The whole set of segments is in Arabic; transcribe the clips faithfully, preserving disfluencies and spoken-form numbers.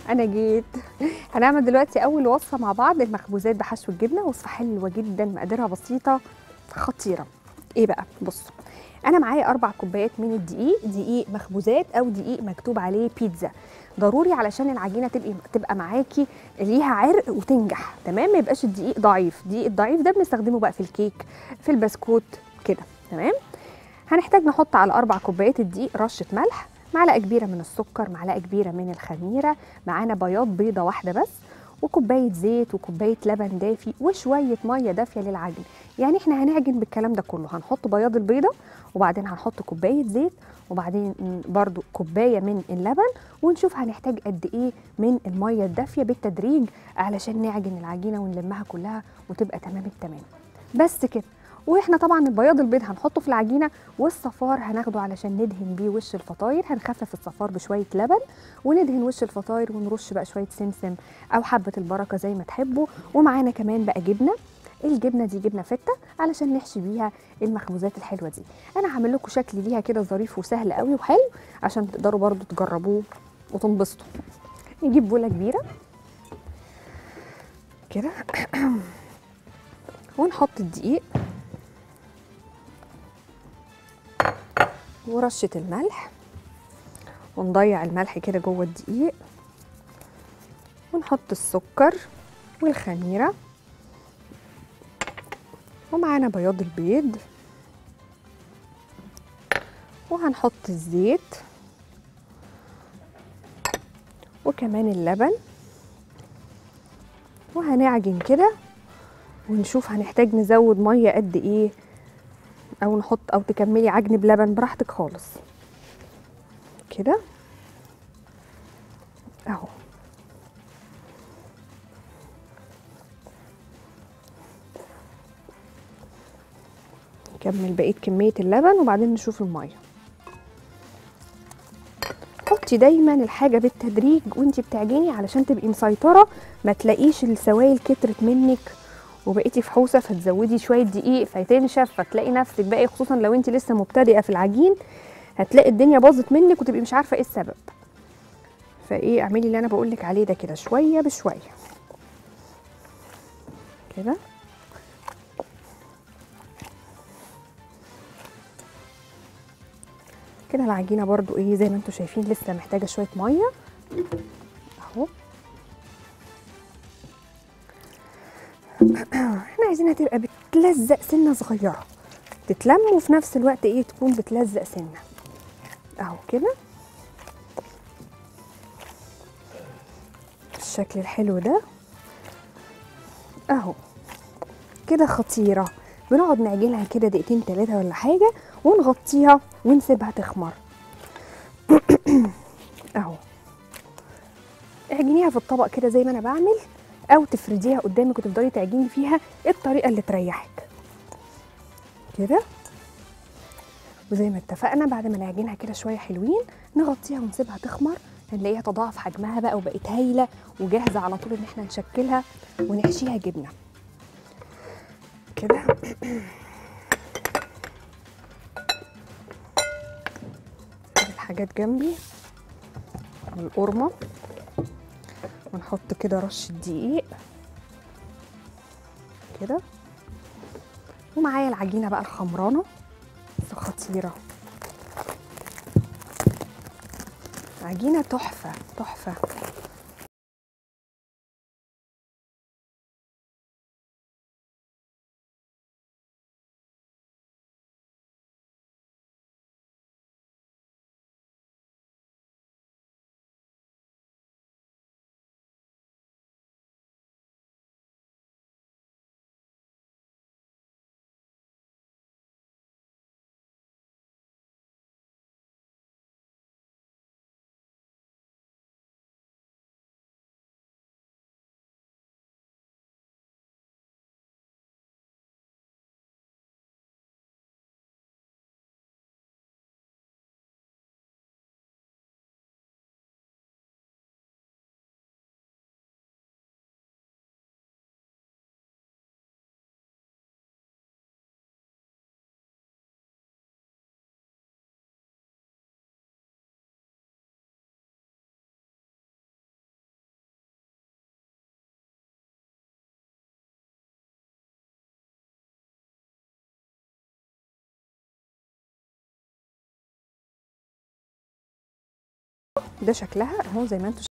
انا جيت. هنعمل دلوقتي اول وصفه مع بعض، المخبوزات بحشو الجبنه. وصفه حلوه جدا، مقاديرها بسيطه خطيره. ايه بقى؟ بصوا، انا معايا اربع كوبايات من الدقيق، دقيق مخبوزات او دقيق مكتوب عليه بيتزا. ضروري علشان العجينه تبقى تبقى معاكي ليها عرق وتنجح تمام، ما يبقاش الدقيق ضعيف. الدقيق الضعيف ده بنستخدمه بقى في الكيك، في البسكوت كده تمام. هنحتاج نحط على اربع كوبايات الدقيق رشه ملح، معلقه كبيره من السكر، معلقه كبيره من الخميره، معانا بياض بيضه واحده بس، وكوبايه زيت وكوبايه لبن دافي وشويه ميه دافيه للعجن. يعني احنا هنعجن بالكلام ده كله، هنحط بياض البيضه وبعدين هنحط كوبايه زيت وبعدين برضو كوبايه من اللبن، ونشوف هنحتاج قد ايه من الميه الدافيه بالتدريج علشان نعجن العجينه ونلمها كلها وتبقى تمام التمام. بس كده. واحنا طبعا البياض البيض هنحطه في العجينه، والصفار هناخده علشان ندهن بيه وش الفطاير. هنخفف الصفار بشويه لبن وندهن وش الفطاير، ونرش بقى شويه سمسم او حبه البركه زي ما تحبوا. ومعانا كمان بقى جبنه، الجبنه دي جبنه فته علشان نحشي بيها المخبوزات الحلوه دي. انا هعمل لكم شكل ليها كده ظريف وسهل قوي وحلو عشان تقدروا برضو تجربوه وتنبسطوا. نجيب بوله كبيره كده ونحط الدقيق ورشه الملح، ونضيع الملح كده جوه الدقيق، ونحط السكر والخميره، ومعانا بياض البيض، وهنحط الزيت وكمان اللبن، وهنعجن كده ونشوف هنحتاج نزود ميه قد ايه، او نحط او تكملي عجن بلبن براحتك خالص كده اهو. نكمل بقيه كميه اللبن وبعدين نشوف الميه. حطي دايما الحاجه بالتدريج وانتي بتعجني علشان تبقي مسيطره، ما تلاقيش السوائل كترت منك وبقيتي فحوسه فتزودي شويه دقيق فتنشف فتلاقي نفسك بقى، خصوصا لو انت لسه مبتدئه في العجين هتلاقي الدنيا باظت منك وتبقي مش عارفه ايه السبب. فايه، اعملي اللي انا بقولك عليه ده كده شويه بشويه كده. كده العجينه برضو ايه زي ما انتم شايفين لسه محتاجه شويه ميه اهو. احنا عايزينها تبقى بتلزق سنه صغيره، تتلم وفي نفس الوقت ايه تكون بتلزق سنه اهو كده بالشكل الحلو ده اهو. كده خطيره. بنقعد نعجنها كده دقيقتين ثلاثه ولا حاجه ونغطيها ونسيبها تخمر اهو. اعجنيها في الطبق كده زي ما انا بعمل، او تفرديها قدامك وتفضلي تعجني فيها الطريقه اللي تريحك كده. وزي ما اتفقنا بعد ما نعجنها كده شويه حلوين نغطيها ونسيبها تخمر، هنلاقيها تضاعف حجمها بقى وبقت هايله وجاهزه على طول ان احنا نشكلها ونحشيها جبنه كده. الحاجات جنبي والقرمه، ونحط كده رشه دقيق كده. ومعايا العجينه بقى الخمرانه بس خطيره، عجينه تحفه تحفه. ده شكلها اهو زي ما انتم.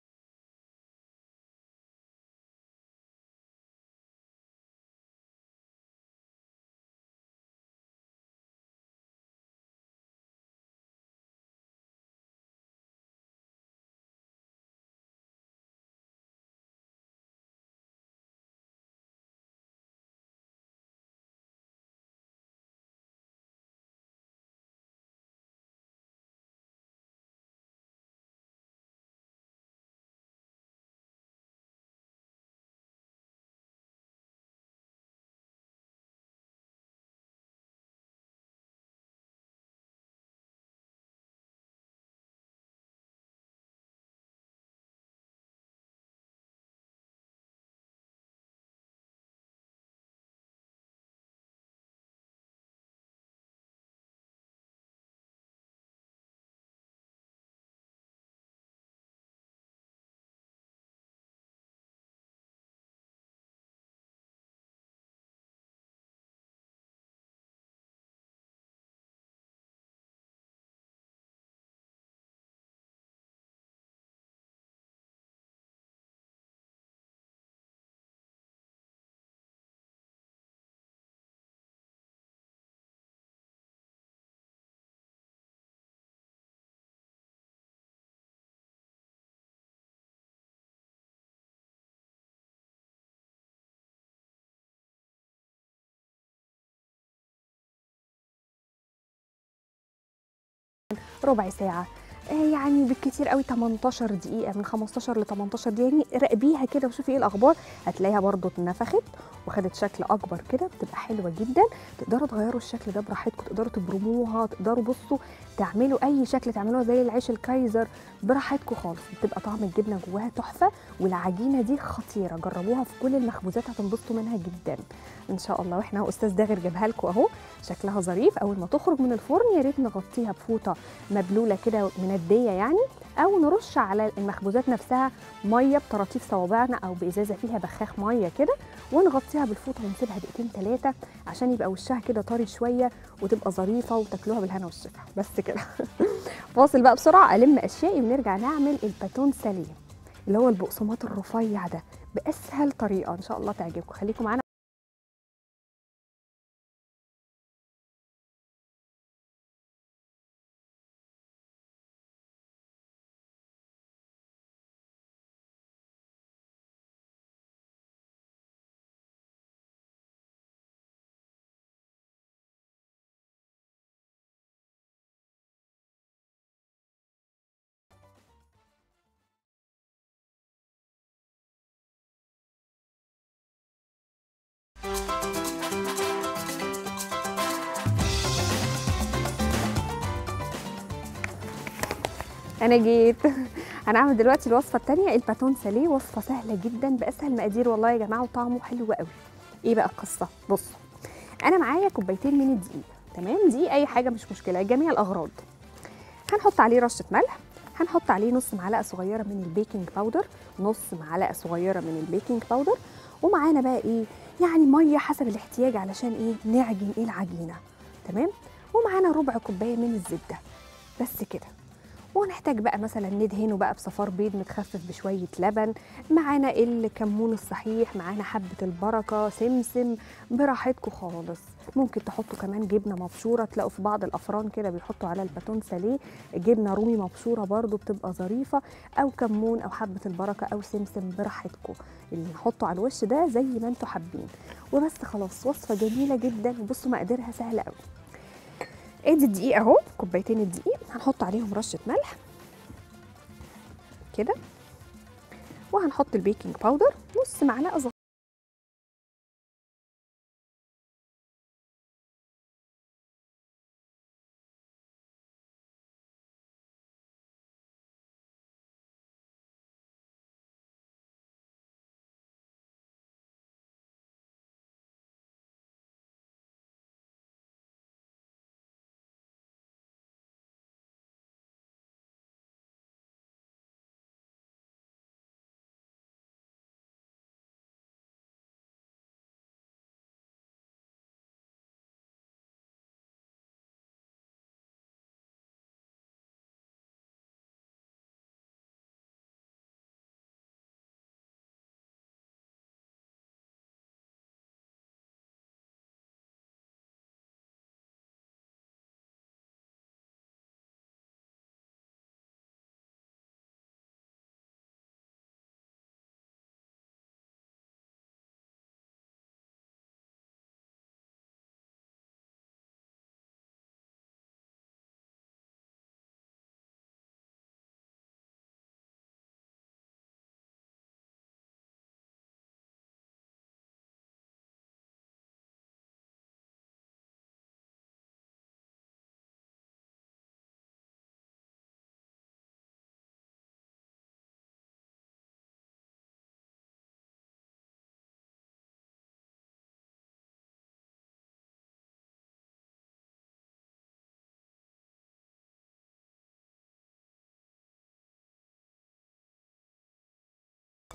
ربع ساعة، آه يعني بالكتير قوي تمنتاشر دقيقة، من خمستاشر ل تمنتاشر دقيقة، يعني راقبيها كده وشوفي ايه الأخبار. هتلاقيها برضو اتنفخت وخدت شكل أكبر كده، بتبقى حلوة جدا. تقدروا تغيروا الشكل ده براحتكم، تقدروا تبرموها، تقدروا بصوا تعملوا أي شكل تعملوها زي العيش الكايزر براحتكم خالص. بتبقى طعم الجبنة جواها تحفة، والعجينة دي خطيرة. جربوها في كل المخبوزات هتنبسطوا منها جدا ان شاء الله. واحنا اهو استاذ داغر جابها لكم اهو، شكلها ظريف. اول ما تخرج من الفرن يا ريت نغطيها بفوطه مبلوله كده منديه يعني، او نرش على المخبوزات نفسها ميه بطراطيف صوابعنا او بازازه فيها بخاخ ميه كده، ونغطيها بالفوطه ونسيبها دقيقتين ثلاثه عشان يبقى وشها كده طري شويه وتبقى ظريفه وتاكلوها بالهنا والشفا. بس كده. فاصل بقى بسرعه الم اشيائي ونرجع نعمل الباتون ساليه اللي هو البقسماط الرفيع ده باسهل طريقه ان شاء الله تعجبكم. خليكم معانا. انا جيت. هنعمل دلوقتي الوصفه الثانيه الباتون ساليه، وصفه سهله جدا باسهل مقادير والله يا جماعه، وطعمه حلو قوي. ايه بقى القصه؟ بصوا، انا معايا كوبايتين من الدقيق، تمام؟ دي اي حاجه مش مشكله، جميع الاغراض. هنحط عليه رشه ملح، هنحط عليه نص معلقه صغيره من البيكنج باودر، نص معلقه صغيره من البيكنج باودر، ومعانا بقى ايه يعني ميه حسب الاحتياج علشان ايه نعجن ايه العجينه، تمام؟ ومعانا ربع كوبايه من الزبده، بس كده. ونحتاج بقى مثلا ندهنه بقى بصفار بيض متخفف بشويه لبن، معانا الكمون الصحيح، معانا حبه البركه، سمسم، براحتكم خالص. ممكن تحطوا كمان جبنه مبشوره، تلاقوا في بعض الافران كده بيحطوا على الباتون ساليه جبنه رومي مبشوره برده بتبقى ظريفه، او كمون او حبه البركه او سمسم براحتكم. اللي نحطه على الوش ده زي ما انتم حابين. وبس خلاص، وصفه جميله جدا. وبصوا مقاديرها سهله قوي. ادي الدقيق اهو، كوبايتين الدقيق هنحط عليهم رشه ملح كده، وهنحط البيكنج باودر نص معلقه صغيره.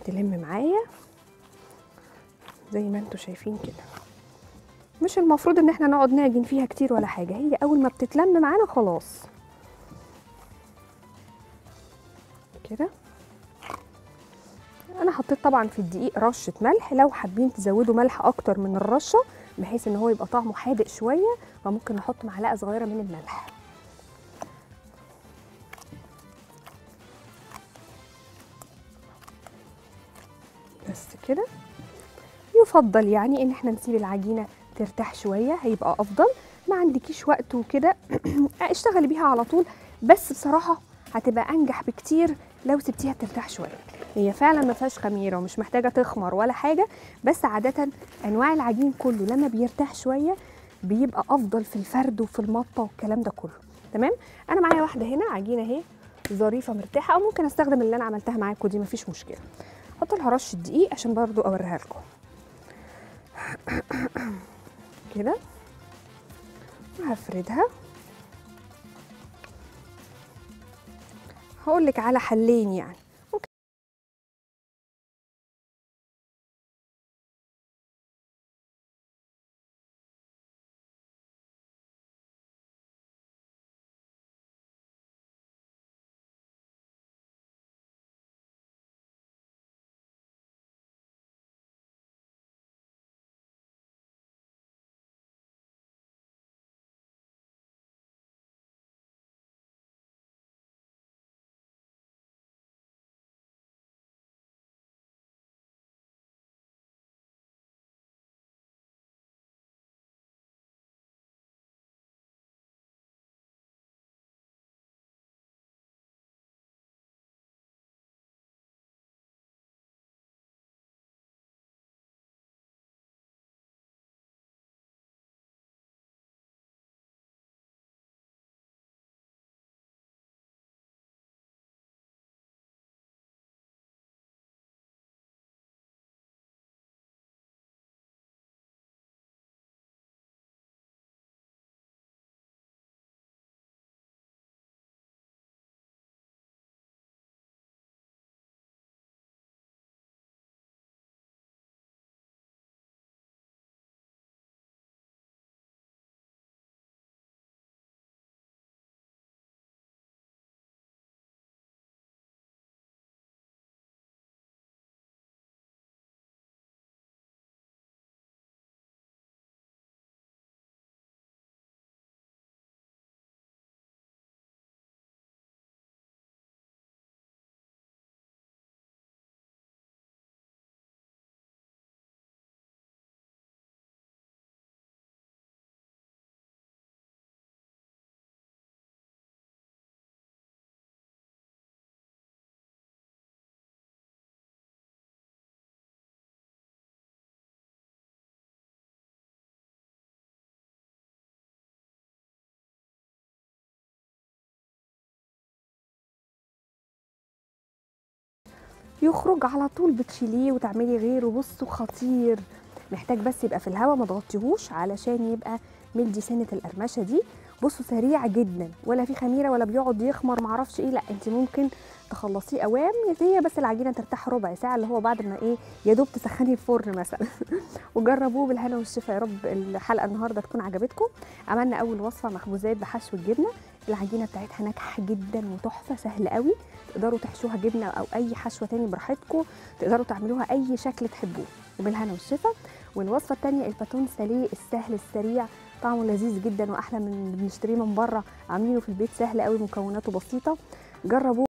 تلم معايا زي ما انتوا شايفين كده. مش المفروض ان احنا نقعد نعجن فيها كتير ولا حاجه، هي اول ما بتتلم معانا خلاص كده. انا حطيت طبعا في الدقيق رشه ملح، لو حابين تزودوا ملح اكتر من الرشه بحيث ان هو يبقى طعمه حادق شويه فممكن نحط معلقه صغيره من الملح. بس كده. يفضل يعني ان احنا نسيب العجينه ترتاح شويه، هيبقى افضل. ما عندكيش وقت وكده اشتغلي بيها على طول، بس بصراحه هتبقى انجح بكتير لو سبتيها ترتاح شويه. هي فعلا ما فيهاش خميره ومش محتاجه تخمر ولا حاجه، بس عاده انواع العجين كله لما بيرتاح شويه بيبقى افضل في الفرد وفي المطه والكلام ده كله. تمام. انا معايا واحده هنا عجينه اهي ظريفه مرتاحه، او ممكن استخدم اللي انا عملتها معاكم دي مفيش مشكله. احط لها رشه دقيق عشان برضو اوريها لكم كده. هفردها. هقول لك على حلين يعني. ممكن يخرج على طول بتشيليه وتعملي غيره. بصوا خطير، محتاج بس يبقى في الهواء ما تغطيهوش علشان يبقى مدي سنه القرمشه دي. بصوا سريع جدا، ولا في خميره ولا بيقعد يخمر معرفش ايه، لا انت ممكن تخلصيه اوام. هي بس العجينه ترتاح ربع ساعه اللي هو بعد ما ايه يا دوب تسخني الفرن مثلا. وجربوه بالهنا والشفا. يا رب الحلقه النهارده تكون عجبتكم. عملنا اول وصفه مخبوزات بحشو الجبنه. العجينه بتاعتها ناجحه جدا وتحفه، سهل قوي. تقدروا تحشوها جبنه او اي حشوه تاني براحتكم، تقدروا تعملوها اي شكل تحبوه وبالهنا والشفا. والوصفه الثانيه الباتون ساليه السهل السريع، طعمه لذيذ جدا واحلى من اللي بنشتريه من بره. عاملينه في البيت سهل قوي، مكوناته بسيطه. جربوه.